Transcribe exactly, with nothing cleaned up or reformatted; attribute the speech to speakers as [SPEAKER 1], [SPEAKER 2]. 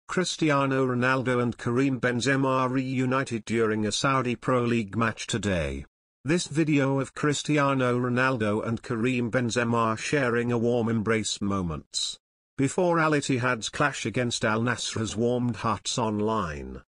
[SPEAKER 1] Cristiano Ronaldo and Karim Benzema reunited during a Saudi Pro League match today. This video of Cristiano Ronaldo and Karim Benzema sharing a warm embrace moments before Al Ittihad's clash against Al Nassr has warmed hearts online.